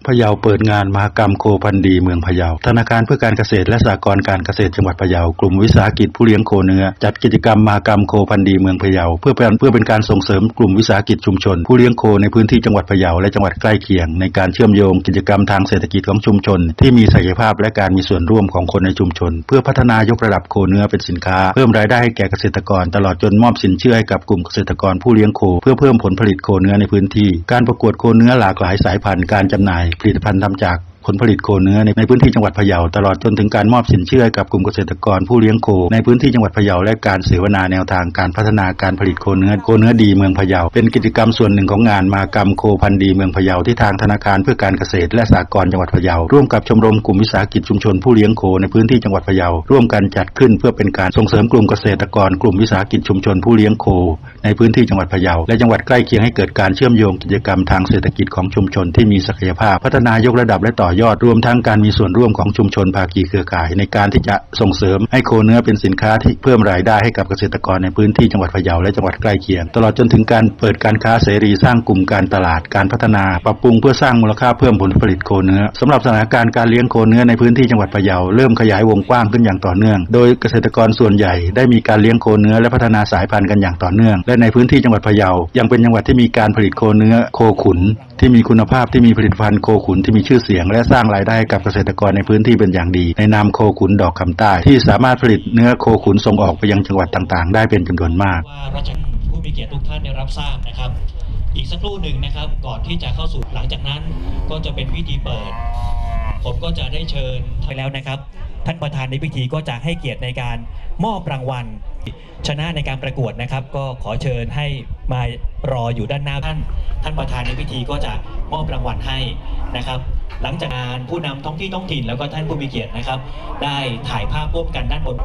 พะเยาเปิดงานมหกรรมโคพันธุ์ดีเมืองพะเยาธนาคารเพื่อการเกษตรและสหกรณ์การเกษตรจังหวัดพะเยากลุ่มวิสาหกิจผู้เลี้ยงโคเนื้อจัดกิจกรรมมหกรรมโคพันธุ์ดีเมืองพะเยาเพื่อเป็นการส่งเสริมกลุ่มวิสาหกิจชุมชนผู้เลี้ยงโคในพื้นที่จังหวัดพะเยาและจังหวัดใกล้เคียงในการเชื่อมโยงกิจกรรมทางเศรษฐกิจของชุมชนที่มีศักยภาพและการมีส่วนร่วมของคนในชุมชนเพื่อพัฒนายกระดับโคเนื้อเป็นสินค้าเพิ่มรายได้ให้แก่เกษตรกรตลอดจนมอบสินเชื่อให้กับกลุ่มเกษตรกรผู้เลี้ยงโคเพื่อเพิ่มผลผลิตโคเนื้อในพื้นที่การประกวดโคเนื้อหลากหลายสายพันธุ์การจำหน่ายผลิตภัณฑ์ทำจากผลผลิตโคเนื้อในพื้นที่จังหวัดพะเยาตลอดจนถึงการมอบสินเชื่อกับกลุ่มเกษตรกรผู้เลี้ยงโคในพื้นที่จังหวัดพะเยาและการเสวนาแนวทางการพัฒนาการผลิตโคเนื้อดีเมืองพะเยาเป็นกิจกรรมส่วนหนึ่งของงานมหกรรมโคพันธุ์ดีเมืองพะเยาที่ทางธนาคารเพื่อการเกษตรและสหกรณ์จังหวัดพะเยาร่วมกับชมรมกลุ่มวิสาหกิจชุมชนผู้เลี้ยงโคในพื้นที่จังหวัดพะเยาร่วมกันจัดขึ้นเพื่อเป็นการส่งเสริมกลุ่มเกษตรกรกลุ่มวิสาหกิจชุมชนผู้เลี้ยงโคในพื้นที่จังหวัดพะเยาและจังหวัดใกล้เคียงให้เกิดการเชื่อมโยงกิจกรรมทางเศรษฐกิจของชุมชนที่มีศักยภาพพัฒนายกระดับและต่อยอดรวมทั้งการมีส่วนร่วมของชุมชนภาคีเครือข่ายในการที่จะส่งเสริมให้โคเนื้อเป็นสินค้าที่เพิ่มรายได้ให้กับเกษตรกรในพื้นที่จังหวัดพะเยาและจังหวัดใกล้เคียงตลอดจนถึงการเปิดการค้าเสรีสร้างกลุ่มการตลาดการพัฒนาปรับปรุงเพื่อสร้างมูลค่าเพิ่มผลผลิตโคเนื้อสำหรับสถานการณ์การเลี้ยงโคเนื้อในพื้นที่จังหวัดพะเยาเริ่มขยายวงกว้างขึ้นอย่างต่อเนื่องโดยเกษตรกรส่วนใหญ่ได้มีการเลี้ยงโคเนื้อและพัฒนาสายพันธุ์กันอย่างต่อเนื่องและในพื้นที่จังหวัดพะเยายังเป็นจังหวัดที่มีการผลิตโคเนื้อโคขุนที่มีคุณภาพที่มีผลิตภัณฑ์โคขุนที่มีชื่อเสียงและสร้างรายได้ให้กับเกษตรกรในพื้นที่เป็นอย่างดีในนามโคขุนดอกคำใต้ที่สามารถผลิตเนื้อโคขุนส่งออกไปยังจังหวัดต่างๆได้เป็นจำนวนมากว่าราชการผู้มีเกียรติทุกท่านได้รับทราบนะครับอีกสักครู่หนึ่งนะครับก่อนที่จะเข้าสู่หลังจากนั้นก็จะเป็นพิธีเปิดผมก็จะได้เชิญไปแล้วนะครับท่านประธานในพิธีก็จะให้เกียรติในการมอบรางวัลชนะในการประกวดนะครับก็ขอเชิญให้มารออยู่ด้านหน้าท่านประธานในพิธีก็จะมอบรางวัลให้นะครับหลังจากนั้นผู้นำท้องที่ท้องถิ่นแล้วก็ท่านผู้มีเกียรตินะครับได้ถ่ายภาพร่วมกันด้านบน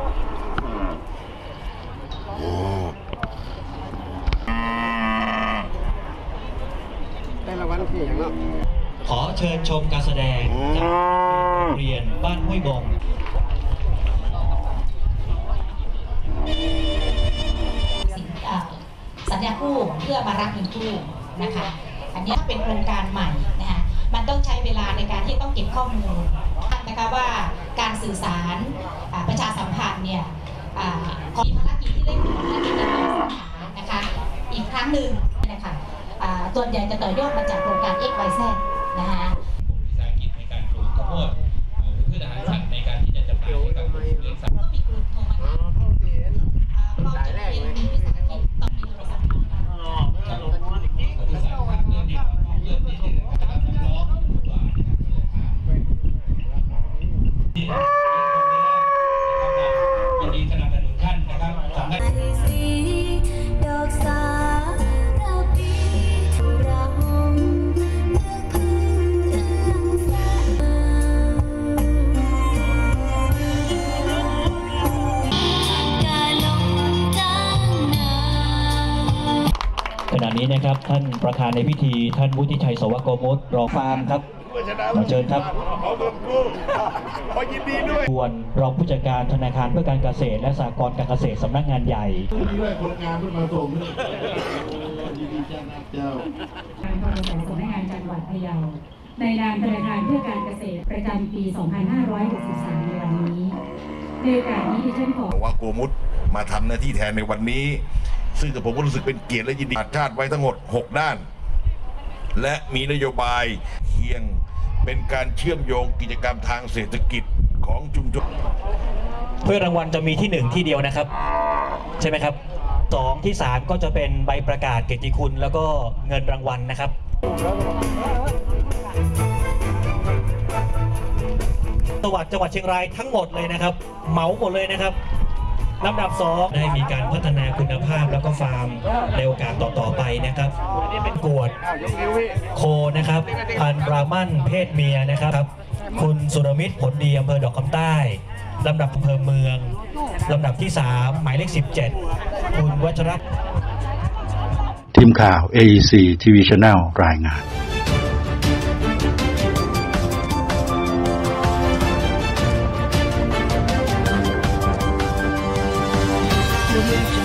ขอเชิญชมการแสดงจากโรงเรียนบ้านห้วยบงสัญญาคู่เพื่อมารักเงินคู่นะคะอันนี้เป็นโครงการใหม่นะคะมันต้องใช้เวลาในการที่ต้องเก็บข้อมูลนะคะว่าการสื่อสารประชาสัมพันธ์เนี่ยมีภารกิจที่เร่งด่วนและเป็นการสื่อสารนะคะอีกครั้งหนึ่งนะคะส่วนใหญ่จะต่อยอดมาจากโครงการ XYZ นะคะวิสาหกิจในการปลูกข้าวโพดพืชอาหารสัตว์ในการที่จะจำหน่ายให้กับผู้เลี้ยงสัตว์ก็มีกลุ่มโทรมาเราจะเป็นวิสาหกิจต้องมีโทรศัพท์ยินดีสนับสนุนท่านนะครับสำนักขณะนี้นะครับท่านประธานในพิธีท่านวุฒิชัยสวโกมุตรองฟาร์มครับขอเชิญครับส่วนรองผู้จัดการธนาคารเพื่อการเกษตรและสหกรณ์การเกษตรสำนักงานใหญ่คนงานเพิ่งมาส่งยินดีจ้าเจ้าการบริหารสำนักงานจังหวัดพะเยาในนามธนาคารเพื่อการเกษตรประจำปี 2563 ในวันนี้ในโอกาสนี้ดิฉันขอว่าโกมุตมาทำหน้าที่แทนในวันนี้ซึ่งผมก็รู้สึกเป็นเกียรติและยินดีชาติไว้ทั้งหมด6ด้านและมีนโยบายเคียงเป็นการเชื่อมโยงกิจกรรมทางเศรษฐกิจของชุมชนเพื่อรางวัลจะมีที่1ที่เดียวนะครับใช่ไหมครับ2ที่3ก็จะเป็นใบประกาศเกียรติคุณแล้วก็เงินรางวัลนะครับจังหวัดเชียงรายทั้งหมดเลยนะครับเหมาหมดเลยนะครับลำดับ2ได้มีการพัฒนาคุณภาพแล้วก็ฟาร์มในโอกาสต่อไปนะครับเป็นกวดโคนะครับพันธุ์บราหมั่นเพศเมียนะครับคุณสุรมิตรผลดีอำเภอดอกคำใต้ลำดับอำเภอเมืองลำดับที่3หมายเลข17คุณวัชรทีมข่าว AEC TV Channel รายงาน Thank you.